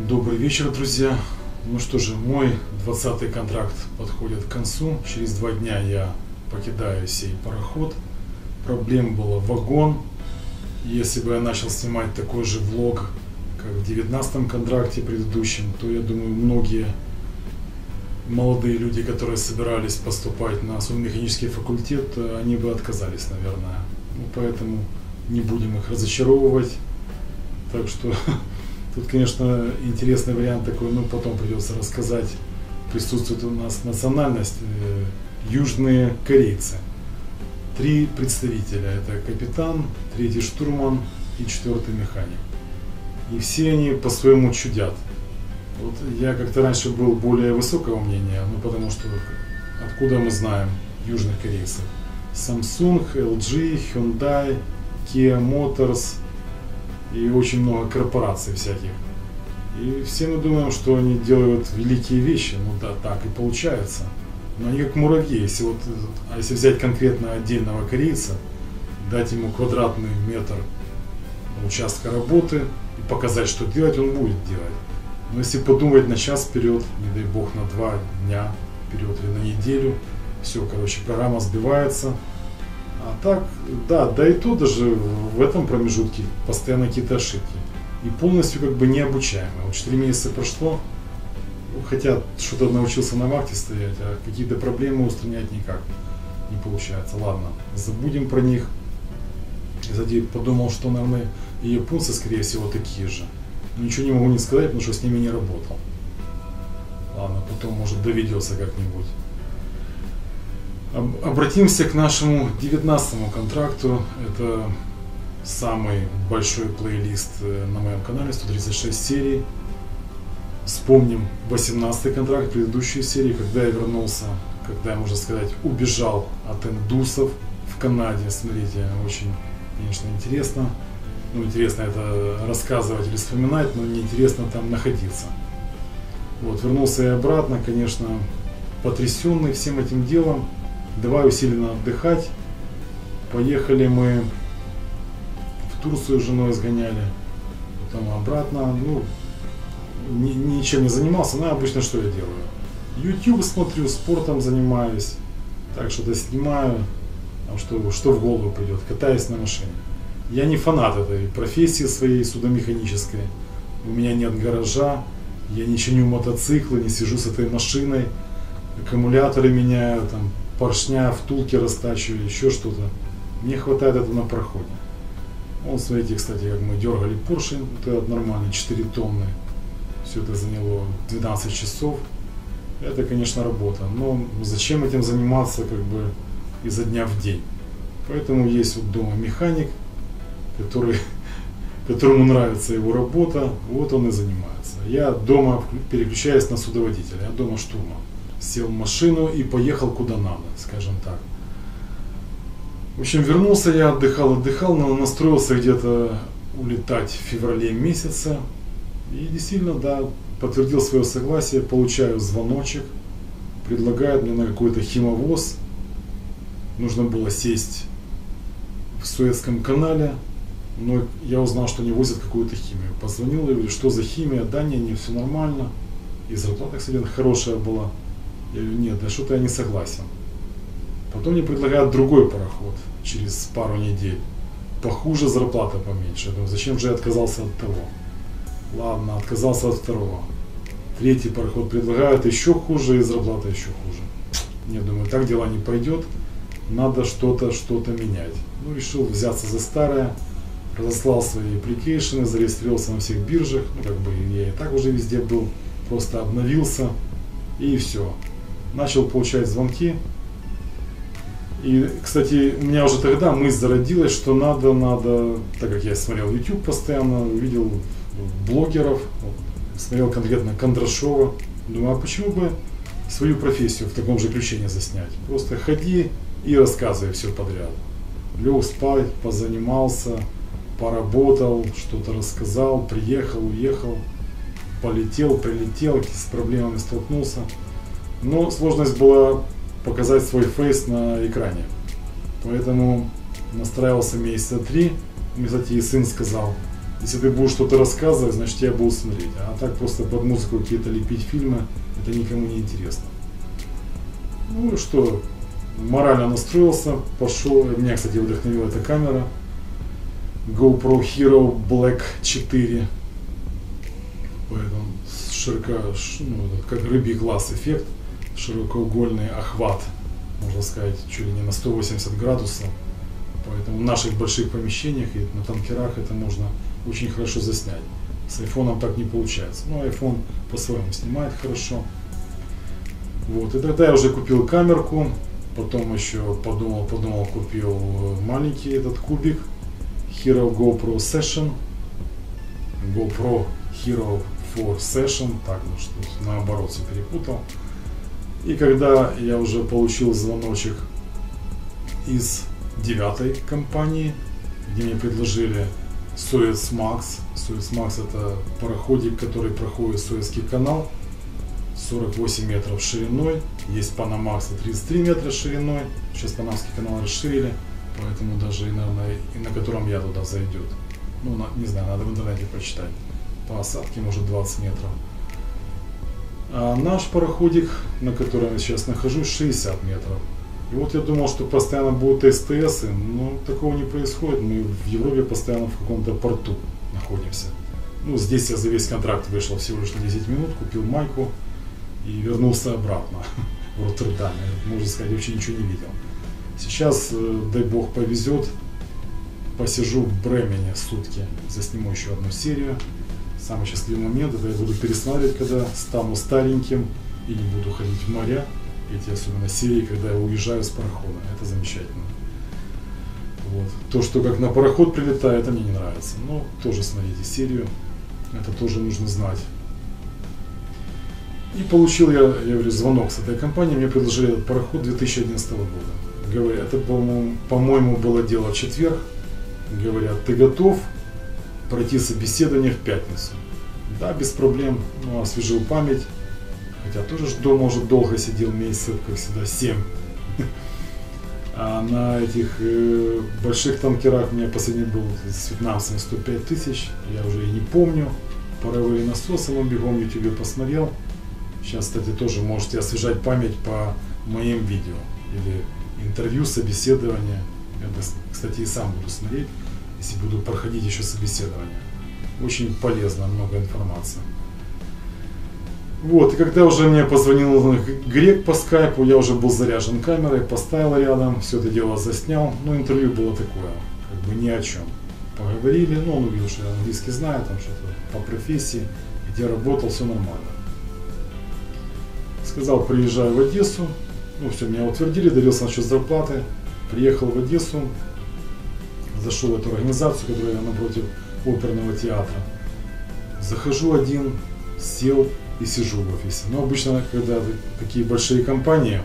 Добрый вечер, друзья. Ну что же, мой 20-й контракт подходит к концу. Через 2 дня я покидаю сей пароход. Проблем было вагон. Если бы я начал снимать такой же влог, как в 19-м контракте предыдущем, то я думаю, многие молодые люди, которые собирались поступать на судно-механический факультет, они бы отказались, наверное. Ну, поэтому не будем их разочаровывать. Так что тут, конечно, интересный вариант такой, но потом придется рассказать. Присутствует у нас национальность южные корейцы. 3 представителя. Это капитан, 3-й штурман и 4-й механик. И все они по-своему чудят. Вот я как-то раньше был более высокого мнения, ну потому что откуда мы знаем южных корейцев? Samsung, LG, Hyundai, Kia Motors и очень много корпораций всяких. И все мы думаем, что они делают великие вещи, ну да, так и получается. Но они как муравьи, если взять конкретно отдельного корейца, дать ему квадратный метр участка работы и показать, что делать, он будет делать. Но если подумать на час вперед, не дай бог на 2 дня вперед или на неделю, все, короче, программа сбивается. А так, да и то даже в этом промежутке постоянно какие-то ошибки. И полностью как бы необучаемые. Вот 4 месяца прошло, хотя что-то научился на вахте стоять, а какие-то проблемы устранять никак не получается. Ладно, забудем про них. Я подумал, что, наверное, и японцы, скорее всего, такие же. Но ничего не могу не сказать, потому что с ними не работал. Ладно, потом, может, доведется как-нибудь. Обратимся к нашему 19-му контракту. Это самый большой плейлист на моем канале, 136 серий. Вспомним 18-й контракт, предыдущей серии, когда я вернулся, когда я, можно сказать, убежал от индусов в Канаде. Смотрите, очень, конечно, интересно. Ну, интересно это рассказывать или вспоминать, но неинтересно там находиться. Вот, вернулся я обратно, конечно, потрясенный всем этим делом. Давай усиленно отдыхать. Поехали мы в Турцию с женой сгоняли, потом обратно. Ну, ничем не занимался, но обычно что я делаю? YouTube смотрю, спортом занимаюсь, так что-то снимаю, что в голову придет, катаюсь на машине. Я не фанат этой профессии своей судомеханической. У меня нет гаража, я не чиню мотоциклы, не сижу с этой машиной, аккумуляторы меняю, там, поршня, втулки растачиваю, еще что-то. Мне хватает этого на проходе. Вон, смотрите, кстати, как мы дергали поршень, это нормально, 4 тонны. Все это заняло 12 часов. Это, конечно, работа. Но зачем этим заниматься как бы изо дня в день? Поэтому есть вот дома механик, которому нравится его работа, вот он и занимается. Я дома переключаюсь на судоводителя, я дома штурман. Сел в машину и поехал куда надо, скажем так. В общем, вернулся я, отдыхал, но настроился где-то улетать в феврале месяце. И действительно, да, подтвердил свое согласие, получаю звоночек, предлагают мне на какой-то химовоз. Нужно было сесть в Суэцком канале, но я узнал, что они возят какую-то химию. Позвонил и говорю, что за химия, да не, все нормально. И зарплата, кстати, хорошая была. Я говорю, нет, да что-то я не согласен. Потом мне предлагают другой пароход через пару недель. Похуже, зарплата поменьше. Я думаю, зачем же я отказался от того? Ладно, отказался от второго. 3-й пароход предлагают еще хуже и зарплата еще хуже. Я думаю, так дела не пойдет. Надо что-то менять. Ну, решил взяться за старое. Разослал свои applications, зарегистрировался на всех биржах. Ну, как бы я и так уже везде был. Просто обновился. И все. Начал получать звонки. И, кстати, у меня уже тогда мысль зародилась, что надо, так как я смотрел YouTube постоянно, видел блогеров, смотрел конкретно Кондрашова, думаю, а почему бы свою профессию в таком же ключе не заснять? Просто ходи и рассказывай все подряд. Лег спать, позанимался, поработал, что-то рассказал, приехал, уехал, полетел, прилетел, с проблемами столкнулся. Но сложность была показать свой фейс на экране. Поэтому настраивался месяца 3. Мне, кстати, и сын сказал, Если ты будешь что-то рассказывать, значит я буду смотреть. А так просто под музыку какие-то лепить фильмы, это никому не интересно. Ну и что, морально настроился, пошел. Меня, кстати, вдохновила эта камера. GoPro Hero Black 4. Поэтому как рыбий глаз эффект, широкоугольный охват, можно сказать, чуть ли не на 180 градусов. Поэтому в наших больших помещениях и на танкерах это можно очень хорошо заснять. С айфоном так не получается. Но iPhone по-своему снимает хорошо. Вот. И тогда я уже купил камерку. Потом еще подумал, купил маленький этот кубик. Hero GoPro Session. GoPro Hero 4 Session. Так, ну что, наоборот все перепутал. И когда я уже получил звоночек из 9-й компании, где мне предложили Suez Max. Suez Max это пароходик, который проходит Суэцкий канал, 48 метров шириной. Есть Panamax 33 метра шириной. Сейчас Панамский канал расширили, поэтому даже, наверное, и на котором я туда зайдет. Ну, не знаю, надо в интернете прочитать. По осадке может 20 метров. А наш пароходик, на котором я сейчас нахожусь, 60 метров. И вот я думал, что постоянно будут СТС, но такого не происходит. Мы в Европе постоянно в каком-то порту находимся. Ну, здесь я за весь контракт вышел всего лишь на 10 минут, купил майку и вернулся обратно в Роттердаме. Можно сказать, вообще ничего не видел. Сейчас, дай бог, повезет, посижу в Бремене сутки, засниму еще одну серию. Самый счастливый момент, это я буду пересматривать, когда стану стареньким и не буду ходить в моря. Эти особенно серии, когда я уезжаю с парохода. Это замечательно. Вот. То, что как на пароход прилетает, это мне не нравится. Но тоже смотрите серию. Это тоже нужно знать. И получил я говорю, звонок с этой компании. Мне предложили этот пароход 2011 года. Говорят, это, по-моему, было дело в четверг. Говорят, ты готов пройти собеседование в пятницу? Да, без проблем. Ну, освежил память. Хотя тоже дома уже долго сидел, месяцев, как всегда, 7. А на этих больших танкерах у меня последний был с вьетнамцами 105 тысяч. Я уже и не помню. Паровые насосы, но бегом в YouTube посмотрел. Сейчас, кстати, тоже можете освежать память по моим видео. Или интервью, собеседование. Я, кстати, и сам буду смотреть, если буду проходить еще собеседование. Очень полезно, много информации. Вот, и когда уже мне позвонил грек по скайпу, я уже был заряжен камерой, поставил рядом, все это дело заснял. Но интервью было такое, как бы ни о чем. Поговорили, но он увидел, что я английский знаю, там что-то по профессии, где работал, все нормально. Сказал, приезжаю в Одессу. Ну все, меня утвердили, доверился насчет зарплаты. Приехал в Одессу, зашел в эту организацию, которая напротив оперного театра. Захожу один, сел и сижу в офисе. Но обычно, когда такие большие компании,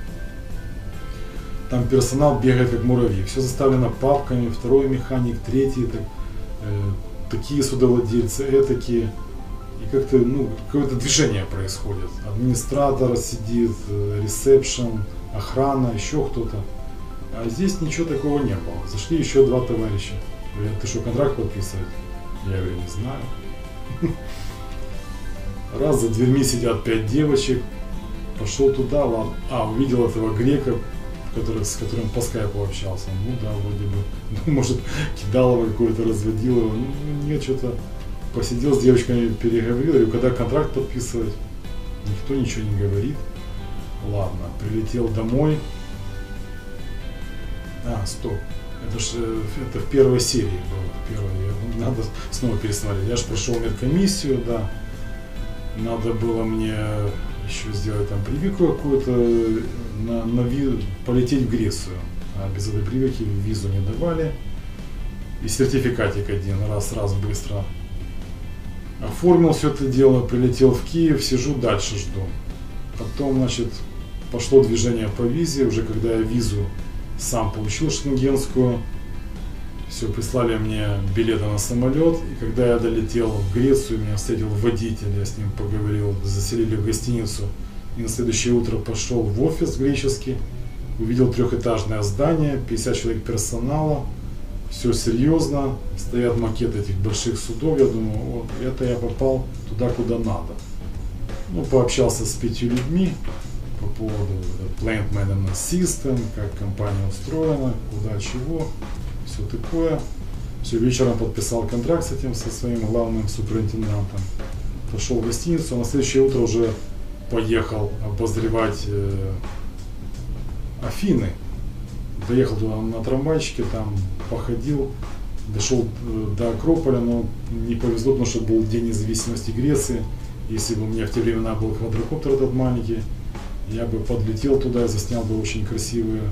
там персонал бегает как муравьи. Все заставлено папками, второй механик, третий, такие судовладельцы, этакие. И как-то, ну, какое-то движение происходит. Администратор сидит, ресепшн, охрана, еще кто-то. А здесь ничего такого не было. Зашли еще два товарища. Говорят, ты что, контракт подписывать? Я говорю, не знаю. Раз за дверьми сидят 5 девочек. Пошел туда, ладно. Увидел этого грека, с которым по скайпу общался. Ну да, вроде бы. Ну, может, кидал его какое-то, разводил его. Ну, нет, что-то посидел с девочками, переговорил. Говорю, когда контракт подписывать? Никто ничего не говорит. Ладно, прилетел домой. Стоп. Это в первой серии было. Надо снова пересмотреть. Я же прошел медкомиссию, да. Надо было мне еще сделать там прививку какую-то, полететь в Грецию. А без этой прививки визу не давали. И сертификатик один, раз быстро оформил все это дело, прилетел в Киев, сижу, дальше жду. Потом, значит, пошло движение по визе, уже когда я визу сам получил шенгенскую. Все, прислали мне билеты на самолет. И когда я долетел в Грецию, меня встретил водитель, я с ним поговорил, заселили в гостиницу. И на следующее утро пошел в офис греческий, увидел трехэтажное здание, 50 человек персонала, все серьезно, стоят макеты этих больших судов, я думаю, вот это я попал туда, куда надо. Ну, пообщался с 5 людьми по поводу Plant Management System, как компания устроена, куда, чего, все такое. Все, вечером подписал контракт с этим, со своим главным суперинтендантом. Пошел в гостиницу, а на следующее утро уже поехал обозревать Афины. Доехал туда на трамвайчике, там походил, дошел до Акрополя, но не повезло, потому что был День независимости Греции. Если бы у меня в те времена был квадрокоптер этот маленький, я бы подлетел туда и заснял бы очень красивые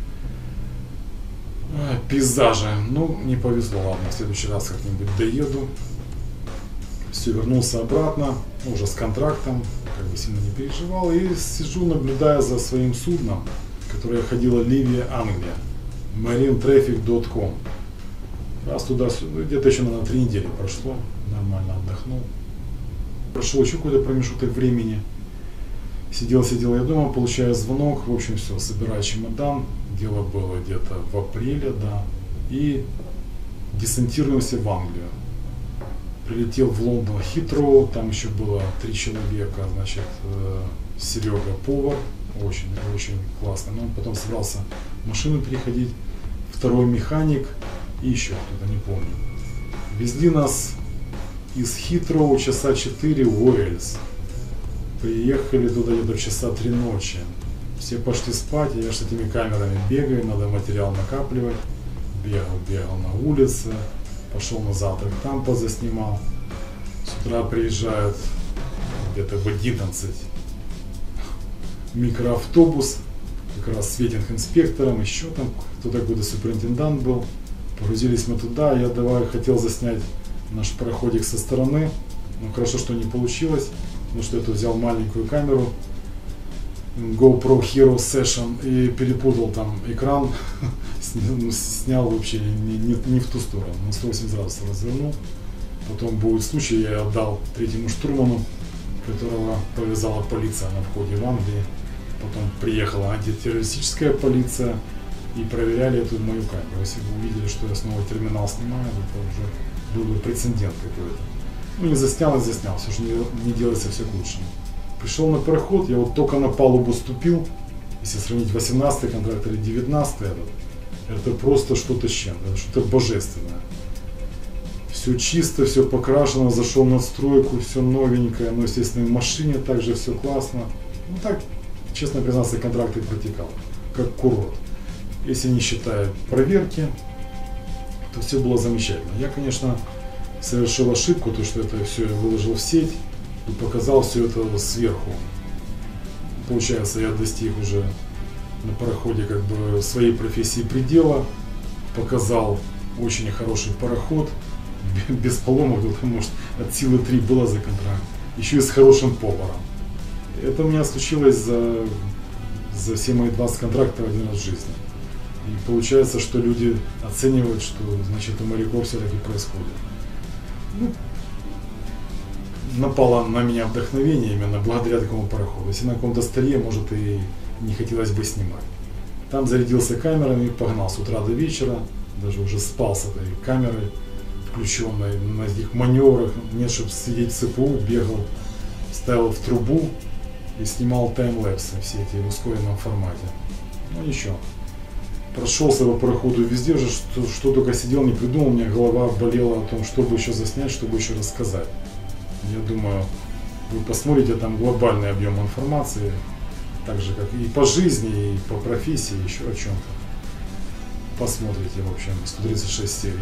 пейзажи. Ну, не повезло, ладно, в следующий раз как-нибудь доеду. Все, вернулся обратно, уже с контрактом, как бы сильно не переживал, и сижу, наблюдая за своим судном, которое ходило Ливия, Англия, marinetraffic.com. Раз туда-сюда, где-то еще, наверное, 3 недели прошло, нормально отдохнул. Прошел еще какой-то промежуток времени, сидел я дома, получаю звонок, в общем, все, собираю чемодан, дело было где-то в апреле, да, и десантируемся в Англию. Прилетел в Лондон Хитроу, там еще было 3 человека, значит, Серега повар, очень классно, но он потом собрался машину переходить, 2-й механик и еще кто-то, не помню. Везли нас из Хитроу часа 4 в Уэльс. Приехали туда где-то часа 3 ночи. Все пошли спать, я с этими камерами бегаю, надо материал накапливать. Бегал на улице, пошел на завтрак, там позаснимал. С утра приезжает где-то в 11 микроавтобус, как раз с ветинг-инспектором, еще там кто-то, какой-то суперинтендант был. Погрузились мы туда, я хотел заснять наш пароходик со стороны, но хорошо, что не получилось, потому что я взял маленькую камеру GoPro Hero Session и перепутал там экран, снял вообще не в ту сторону, на 180 градусов развернул. Потом будет случай, я отдал 3-му штурману, которого повязала полиция на входе в Англии. Потом приехала антитеррористическая полиция и проверяли эту мою камеру. Если бы увидели, что я снова терминал снимаю, это уже был бы прецедент какой-то. Ну, не заснял, все же не делается все к лучшему. Пришел на пароход, я вот только на палубу ступил, если сравнить 18-й контракт или 19-й, это просто что-то с чем-то, это что-то божественное. Все чисто, все покрашено, зашел на стройку, все новенькое, но, естественно, в машине также все классно. Ну так, честно признаться, контракт и протекал, как курорт. Если не считая проверки, то все было замечательно. Я, конечно, совершил ошибку, то что это все я выложил в сеть и показал все это сверху. Получается, я достиг уже на пароходе как бы своей профессии предела, показал очень хороший пароход, без поломок, потому что от силы 3 было за контракт, еще и с хорошим поваром. Это у меня случилось за все мои 20 контрактов один раз в жизни. И получается, что люди оценивают, что значит у моряков все-таки происходит. Ну, напало на меня вдохновение именно благодаря такому пароходу. Если на каком-то столе, может, и не хотелось бы снимать. Там зарядился камерами, погнал с утра до вечера, даже уже спал с этой камерой включенной на этих маневрах. Нет, чтобы сидеть в ЦПУ, бегал, ставил в трубу и снимал таймлэпсы все эти в ускоренном формате. Ну ничего. Прошелся по пароходу везде уже, что только сидел, не придумал, у меня голова болела о том, чтобы еще заснять, чтобы еще рассказать. Я думаю, вы посмотрите, там глобальный объем информации, так же как и по жизни, и по профессии, еще о чем-то. Посмотрите, в общем, 136 серий.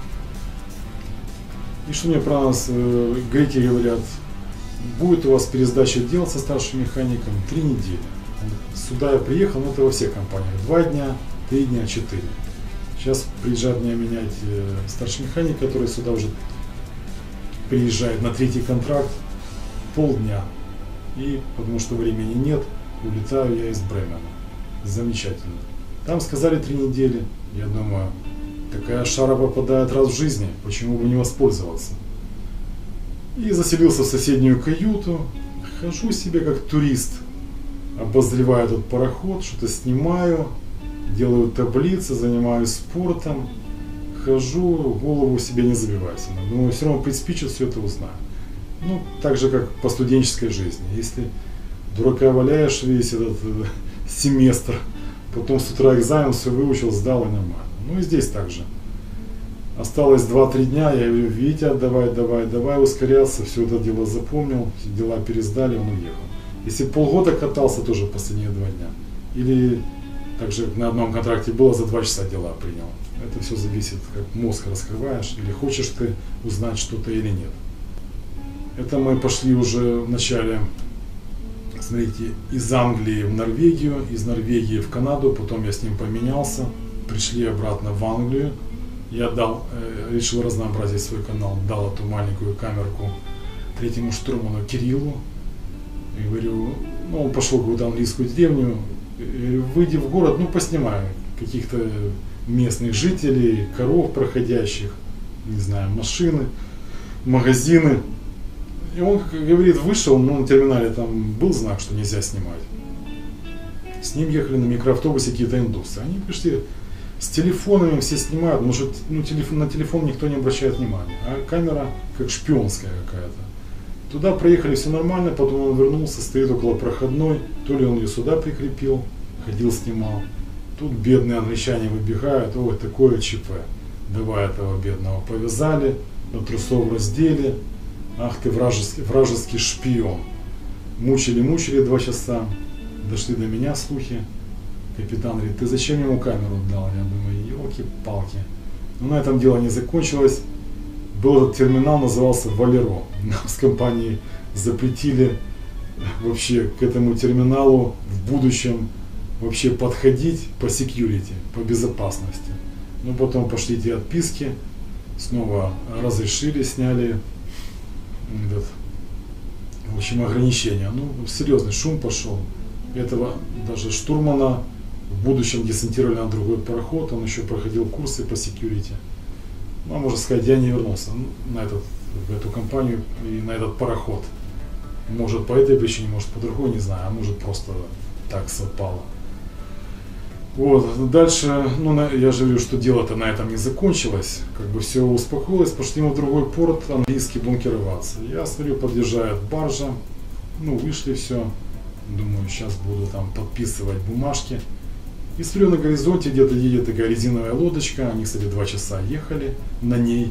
И что мне про нас греки говорят, будет у вас пересдача дел со старшим механиком 3 недели. Сюда я приехал, но это во всех компаниях, 2 дня, 3 дня, 4. Сейчас приезжает меня менять старший механик, который сюда уже приезжает на 3-й контракт, полдня. И потому что времени нет, улетаю я из Бремена. Замечательно. Там сказали 3 недели. Я думаю, такая шара попадает раз в жизни, почему бы не воспользоваться. И заселился в соседнюю каюту. Хожу себе как турист, обозреваю этот пароход, что-то снимаю, делаю таблицы, занимаюсь спортом. хожу, голову себе не забиваю. Думаю, все равно приспичит, все это узнаю. Ну, так же, как по студенческой жизни. Если дурака валяешь весь этот семестр, потом с утра экзамен, все выучил, сдал и нормально. Ну и здесь также. Осталось 2-3 дня, я говорю, Витя, давай ускоряться, все это дело запомнил, дела пересдали, он уехал. Если полгода катался, тоже последние 2 дня. Или также на одном контракте было, за 2 часа дела принял. Это все зависит, как мозг раскрываешь, или хочешь ты узнать что-то или нет. Это мы пошли уже в начале, смотрите, из Англии в Норвегию, из Норвегии в Канаду, потом я с ним поменялся, пришли обратно в Англию. Я решил разнообразить свой канал, дал эту маленькую камерку третьему штурману Кириллу. И говорю, ну он пошел в какую-то английскую деревню, выйди в город, ну поснимай каких-то местных жителей, коров проходящих, не знаю, машины, магазины. И он, как говорит, вышел, но на терминале там был знак, что нельзя снимать. С ним ехали на микроавтобусе какие-то индусы. Они пришли с телефонами, все снимают, может, на телефон никто не обращает внимания. А камера как шпионская какая-то. Туда проехали, все нормально, потом он вернулся, стоит около проходной. То ли он ее сюда прикрепил, ходил, снимал. Тут бедные англичане выбегают, ой, такое ЧП. Давай этого бедного повязали, на трусов раздели. Ах ты вражеский шпион. Мучили 2 часа. Дошли до меня слухи. Капитан говорит, ты зачем ему камеру дал? Я думаю, елки-палки. Но на этом дело не закончилось. Был этот терминал, назывался Валеро. Нам с компанией запретили вообще к этому терминалу в будущем вообще подходить по security, по безопасности. Но потом пошли эти отписки, снова разрешили, сняли этот, в общем, ограничения. Ну, серьезный шум пошел. Этого даже штурмана в будущем десантировали на другой пароход, он еще проходил курсы по security. Ну, можно сказать, я не вернулся в эту компанию и на этот пароход. Может по этой причине, может по другой, не знаю, а может просто так совпало. Вот, дальше, ну, я же говорю, что дело-то на этом не закончилось, как бы все успокоилось, пошли мы в другой порт английский бункероваться. Я смотрю, подъезжает баржа, ну, вышли все, думаю, сейчас буду там подписывать бумажки. И смотрю, на горизонте где-то едет такая резиновая лодочка, они, кстати, 2 часа ехали на ней.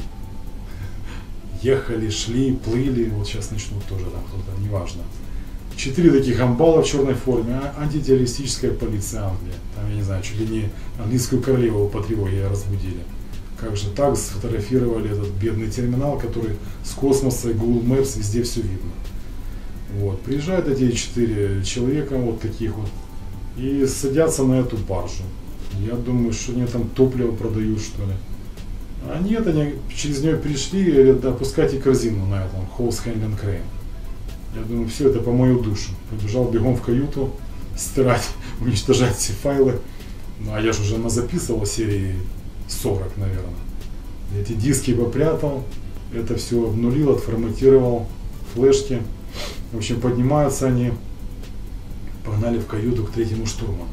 Ехали, шли, плыли, вот сейчас начнут тоже там кто-то, неважно. 4 таких амбала в черной форме, антитеррористическая полиция Англии. Там, я не знаю, чуть ли не английскую королеву по тревоге разбудили. Как же так сфотографировали этот бедный терминал, который с космоса и Google Maps везде все видно. Вот, приезжают эти 4 человека, вот таких вот, и садятся на эту баржу. Я думаю, что они там топливо продают, что ли. А нет, они через нее пришли и говорят, да, опускайте корзину на этом, Hose Handling Crane. Я думаю, все это по мою душу. Побежал бегом в каюту, стирать, уничтожать все файлы. Ну, а я же уже записывал серии 40, наверное. Эти диски попрятал, это все обнулил, отформатировал, флешки. В общем, поднимаются они, погнали в каюту к 3-му штурману.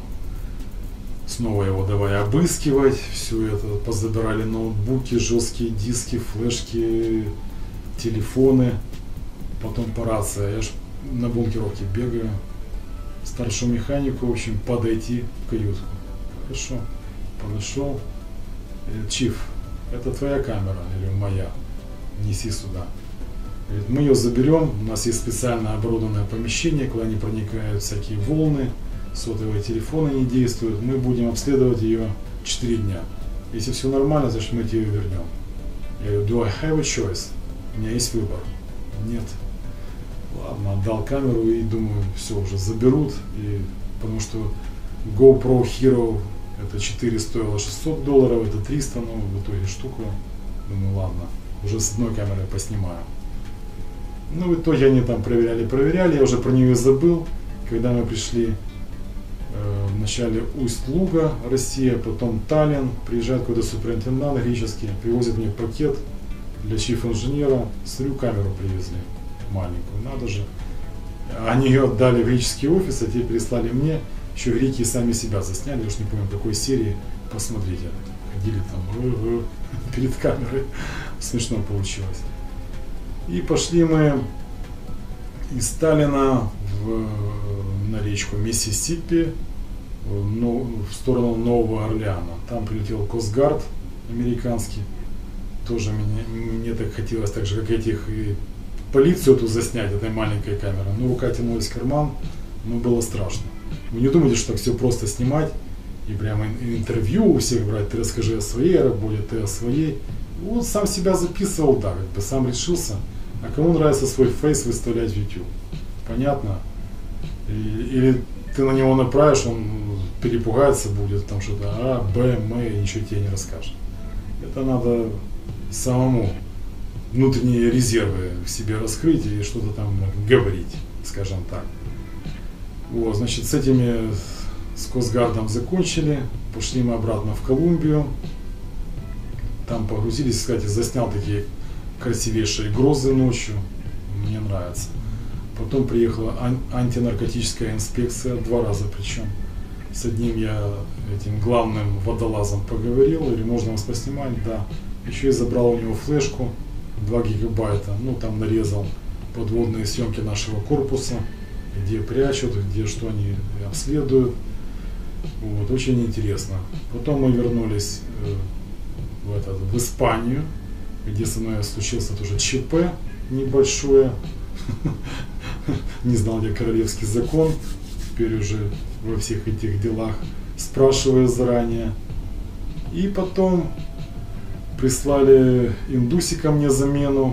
Снова его давай обыскивать, все это, позабирали ноутбуки, жесткие диски, флешки, телефоны. Потом по рации, я же на бункеровке бегаю, старшему механику, в общем, подойти в каютку. Хорошо, подошел, Чиф, это твоя камера или моя? Неси сюда. Говорит, мы ее заберем, у нас есть специально оборудованное помещение, куда не проникают всякие волны, сотовые телефоны не действуют, мы будем обследовать ее 4 дня. Если все нормально, значит мы тебе ее вернем. Я говорю, do I have a choice? У меня есть выбор. Нет. Ладно, отдал камеру и думаю, все, уже заберут, и, потому что GoPro Hero это 4 стоило $600, это 300, но в итоге штуку, думаю, ладно, уже с одной камерой поснимаю. Ну, в итоге они там проверяли, я уже про нее забыл, когда мы пришли в начале Усть-Луга, Россия, потом Таллин, приезжает какой-то суперинтендант греческий, привозит мне пакет для чиф-инженера, смотрю, камеру привезли. Маленькую, надо же. Они ее отдали в греческий офис, а те переслали мне. Еще греки сами себя засняли, я уж не помню, в какой серии. Посмотрите. ходили там перед камерой. Смешно получилось. И пошли мы из Сталина на речку Миссисипи в сторону Нового Орлеана. Там прилетел Костгард американский. Тоже мне так хотелось, так же как этих, и полицию эту заснять этой маленькой камерой. Но рука тянулась в карман, но было страшно. Вы не думайте, что так все просто снимать и прямо интервью у всех брать. Ты расскажи о своей работе, ты о своей. Вот сам себя записывал, да, как бы сам решился. А кому нравится свой фейс выставлять в YouTube? Понятно? Или ты на него направишь, он перепугается будет, там что-то А, Б, М, и ничего тебе не расскажет. Это надо самому внутренние резервы в себе раскрыть и что-то там говорить, скажем так. Вот, значит, с Костгардом закончили, пошли мы обратно в Колумбию. Там погрузились, кстати, заснял такие красивейшие грозы ночью, мне нравится. Потом приехала антинаркотическая инспекция, 2 раза причем. С одним я этим главным водолазом поговорил, или можно вас поснимать, да. Еще и забрал у него флешку, 2 гигабайта, ну там нарезал подводные съемки нашего корпуса, где прячут, где что они обследуют. Вот, очень интересно. Потом мы вернулись в Испанию, где со мной случился тоже ЧП небольшое. Не знал я королевский закон, теперь уже во всех этих делах спрашиваю заранее. И потом прислали индусика мне замену.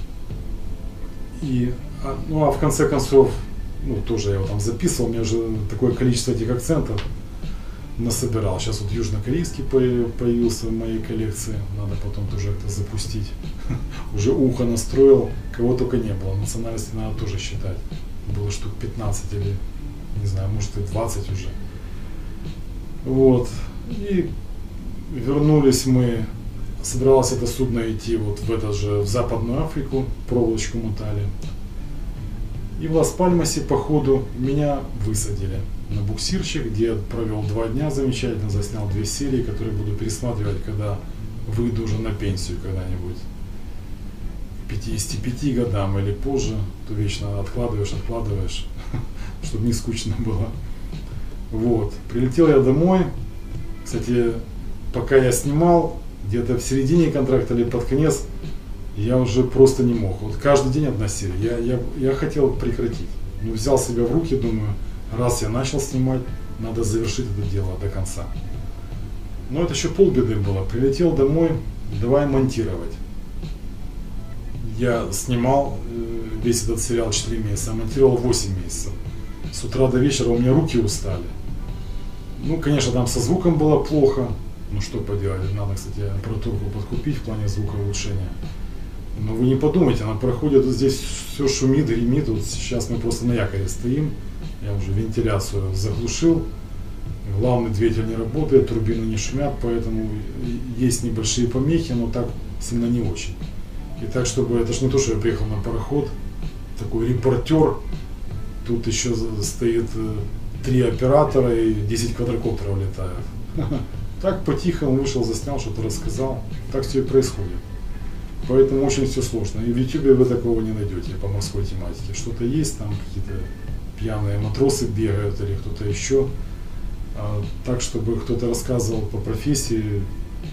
Ну а в конце концов, ну тоже я его там записывал, у меня уже такое количество этих акцентов насобирал. Сейчас вот южнокорейский появился в моей коллекции, надо потом тоже это запустить. Уже ухо настроил, кого только не было, национальности надо тоже считать. Было штук 15 или, не знаю, может и 20 уже. Вот, и вернулись мы, собиралось это судно идти вот в Западную Африку, проволочку мотали. И в Лас-Пальмасе по ходу меня высадили на буксирчик, где я провел 2 дня замечательно, заснял 2 серии, которые буду пересматривать, когда выйду уже на пенсию когда-нибудь. К 55 годам или позже, то вечно откладываешь, чтобы не скучно было. Вот, прилетел я домой. Кстати, пока я снимал, где-то в середине контракта или под конец, я уже просто не мог. Вот каждый день одна серия. Я хотел прекратить. Но взял себя в руки, думаю, раз я начал снимать, надо завершить это дело до конца. Но это еще полбеды было. Прилетел домой, давай монтировать. Я снимал весь этот сериал 4 месяца, а монтировал 8 месяцев. С утра до вечера у меня руки устали. Ну, конечно, там со звуком было плохо. Ну, что поделать, надо, кстати, аппаратуру подкупить в плане звука улучшения. Но вы не подумайте, она проходит, вот здесь все шумит, гремит. Вот сейчас мы просто на якоре стоим. Я уже вентиляцию заглушил. Главный двигатель не работает, турбины не шумят, поэтому есть небольшие помехи, но так сильно не очень. И так, чтобы, это ж не то, что я приехал на пароход, такой репортер, тут еще стоит 3 оператора и 10 квадрокоптеров летают. Так по-тихому вышел, заснял, что-то рассказал, так все и происходит. Поэтому очень все сложно. И в YouTube вы такого не найдете по морской тематике. Что-то есть, там какие-то пьяные матросы бегают или кто-то еще. А так, чтобы кто-то рассказывал по профессии,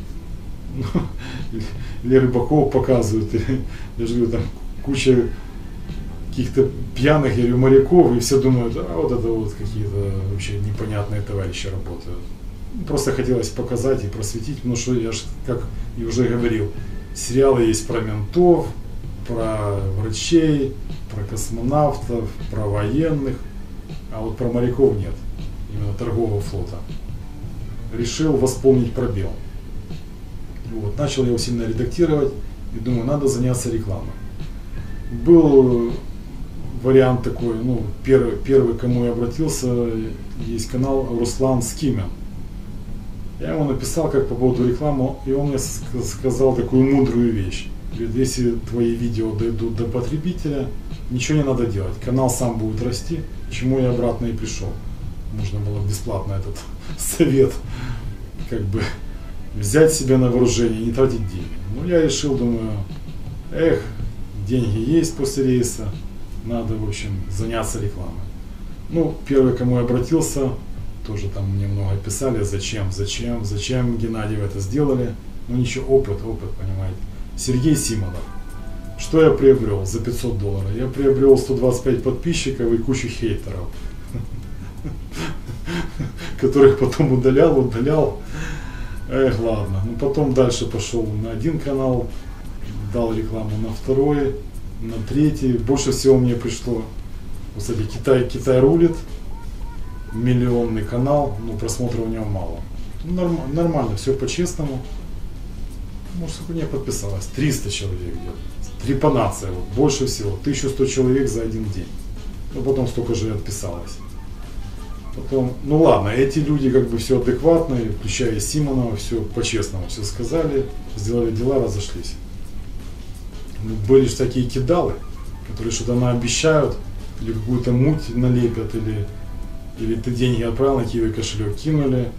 или рыбаков показывают, или, я же говорю, там куча каких-то пьяных, я говорю, моряков, и все думают, а вот это вот какие-то вообще непонятные товарищи работают. Просто хотелось показать и просветить, потому что я же, как и уже говорил, сериалы есть про ментов, про врачей, про космонавтов, про военных, а вот про моряков нет, именно торгового флота. Решил восполнить пробел. Вот, начал я его сильно редактировать и думаю, надо заняться рекламой. Был вариант такой, ну, первый, к кому я обратился, есть канал Руслан Скимен. Я ему написал как по поводу рекламы, и он мне сказал такую мудрую вещь. Говорит, если твои видео дойдут до потребителя, ничего не надо делать, канал сам будет расти, к чему я обратно и пришел. Можно было бесплатно этот совет как бы взять себя на вооружение и не тратить деньги. Ну, я решил, думаю, деньги есть после рейса, надо, в общем, заняться рекламой. Ну, первый, к кому я обратился, тоже там мне много писали, зачем Геннадий вы это сделали. Ну ничего, опыт, понимаете. Сергей Симонов. Что я приобрел за $500? Я приобрел 125 подписчиков и кучу хейтеров, которых потом удалял. Ладно. Ну потом дальше пошел на один канал, дал рекламу на второй, на третий. Больше всего мне пришло, кстати, Китай рулит. Миллионный канал, но просмотров у него мало. Нормально, все по-честному. Может, сколько мне подписалось? 300 человек где-то. Трепанация, вот, больше всего. 1100 человек за один день. Ну, потом столько же и отписалось. Потом, ну ладно, эти люди как бы все адекватные, включая Симонова, все по-честному, все сказали, сделали дела, разошлись. Ну, были же такие кидалы, которые что-то наобещают, или какую-то муть налепят, или ты деньги отправил на Киви кошелек, кинули,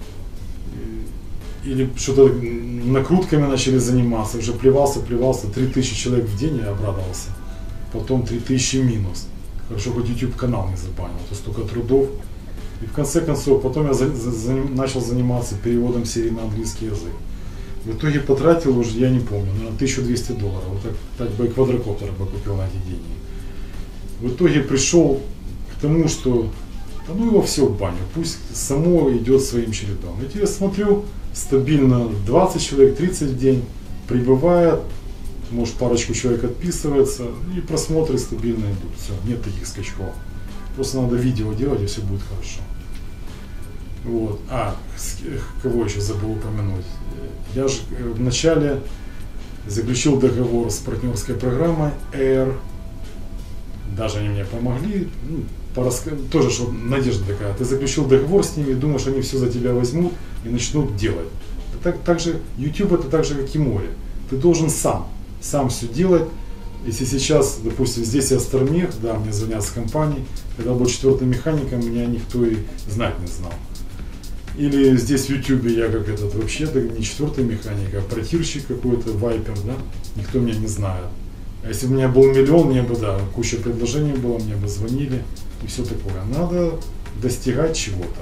или что-то накрутками начали заниматься, уже плевался, 3000 человек в день, я обрадовался, потом 3000 минус. Хорошо, хоть YouTube канал не забанил, то столько трудов. И в конце концов, потом я начал заниматься переводом серии на английский язык. В итоге потратил уже, я не помню, наверное, $1200. Вот так бы и квадрокоптер бы купил на эти деньги. В итоге пришел к тому, что да ну его все в баню, пусть само идет своим чередом. И я смотрю, стабильно 20 человек, 30 в день прибывает, может парочку человек отписывается, и просмотры стабильно идут. Все, нет таких скачков. Просто надо видео делать, и все будет хорошо. Вот. Кого еще забыл упомянуть. Я же вначале заключил договор с партнерской программой Air. Даже они мне помогли. Тоже, что надежда такая. Ты заключил договор с ними, думаешь, они все за тебя возьмут и начнут делать. Так же YouTube это так же, как и море. Ты должен сам все делать. Если сейчас, допустим, здесь я Стармех, да, мне звонят с компанией, когда был 4-м механиком, меня никто и знать не знал. Или здесь в YouTube я как этот вообще не 4-й механик, а протирщик какой-то, вайпер, да, никто меня не знает. А если бы у меня был миллион, мне бы, да, куча предложений было, мне бы звонили и все такое. Надо достигать чего-то.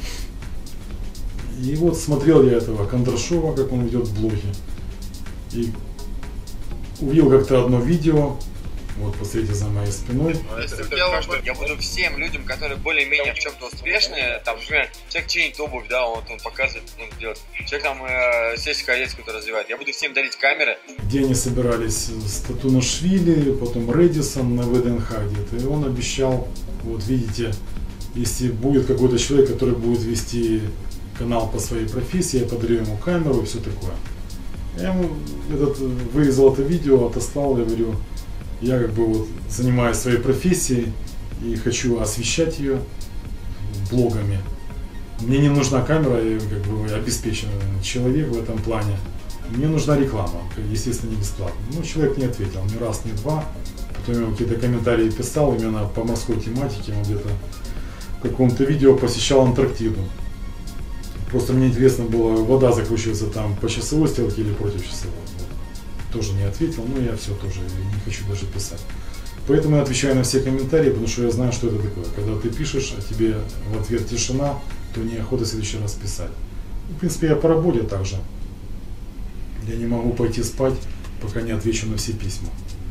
И вот смотрел я этого Кондрашова, как он ведет блоги. И увидел как-то одно видео, вот посмотрите за моей спиной. Я буду всем людям, которые более-менее в чем-то успешны, там, например, человек чинит обувь, да, он показывает, он делает. Человек там сельское хозяйство какое-то развивает. Я буду всем дарить камеры. Где они собирались с Татунашвили, потом Редисон на ВДНХ где-то, и он обещал, вот видите, если будет какой-то человек, который будет вести канал по своей профессии, я подарю ему камеру и все такое. Я ему вырезал это видео, отослал, я говорю, я как бы вот занимаюсь своей профессией и хочу освещать ее блогами. Мне не нужна камера, я как бы обеспеченный человек в этом плане. Мне нужна реклама, естественно, не бесплатно. Ну, человек не ответил ни раз, ни два. Потом я какие-то комментарии писал именно по морской тематике. Он где-то в каком-то видео посещал Антарктиду. Просто мне интересно было, вода закручивается там по часовой стрелке или против часовой. Тоже не ответил, но я все тоже не хочу даже писать. Поэтому я отвечаю на все комментарии, потому что я знаю, что это такое. Когда ты пишешь, а тебе в ответ тишина, то неохота в следующий раз писать. В принципе, я по работе также. Я не могу пойти спать, пока не отвечу на все письма.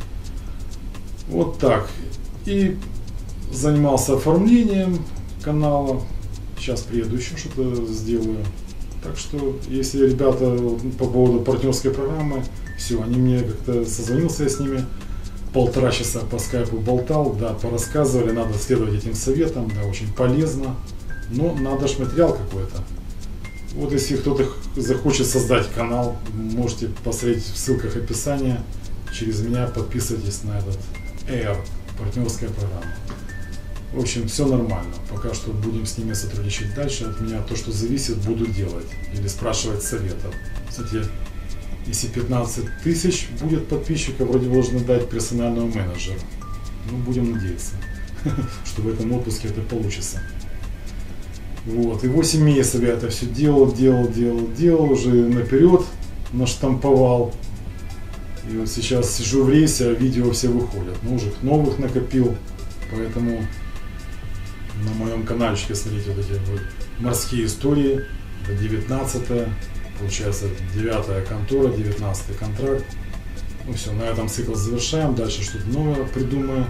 Вот так. И занимался оформлением канала. Сейчас приеду, еще что-то сделаю. Так что, если ребята по поводу партнерской программы, все, они мне как-то созвонился я с ними, 1,5 часа по скайпу болтал, да, порассказывали, надо следовать этим советам, да, очень полезно, но надо же материал какой-то. Вот если кто-то захочет создать канал, можете посмотреть в ссылках описания, через меня подписывайтесь на этот Air, партнерская программа. В общем, все нормально. Пока что будем с ними сотрудничать дальше. От меня то, что зависит, буду делать. Или спрашивать советов. Кстати, если 15 тысяч будет подписчиков, вроде должны дать персонального менеджера. Ну, будем надеяться, что в этом отпуске это получится. Вот. И 8 месяцев я это все делал, уже наперед наштамповал. И вот сейчас сижу в рейсе, а видео все выходят. Ну, уже новых накопил. Поэтому на моем каналчике, смотрите, вот эти вот морские истории. Это 19-я, получается 9-я контора, 19-й контракт. Ну все, на этом цикл завершаем. Дальше что-то новое придумаю.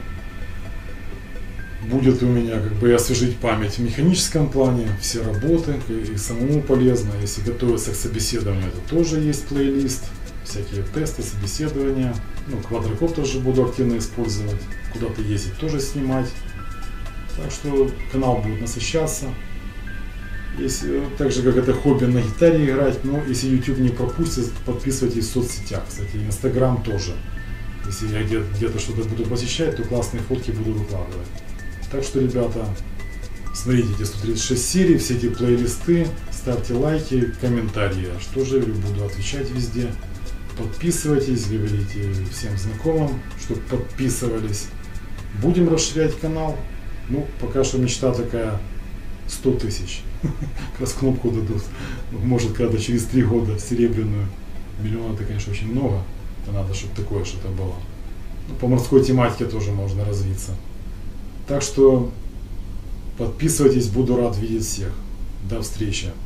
Будет ли у меня как бы освежить память в механическом плане, все работы, и самому полезно. Если готовиться к собеседованию, это тоже есть плейлист. Всякие тесты, собеседования. Ну, квадрокоптер же буду активно использовать. Куда-то ездить тоже снимать. Так что канал будет насыщаться. Если, так же как это хобби на гитаре играть, но если YouTube не пропустит, подписывайтесь в соцсетях. Кстати, Instagram тоже. Если я где-то что-то буду посещать, то классные фотки буду выкладывать. Так что, ребята, смотрите эти 136 серий, все эти плейлисты, ставьте лайки, комментарии. Что же, буду отвечать везде. Подписывайтесь, говорите всем знакомым, чтобы подписывались. Будем расширять канал. Ну, пока что мечта такая 100 тысяч. Как раз кнопку дадут. Может, когда через 3 года серебряную. Миллион это, конечно, очень много. Это надо, чтобы такое что-то было. Ну, по морской тематике тоже можно развиться. Так что подписывайтесь, буду рад видеть всех. До встречи.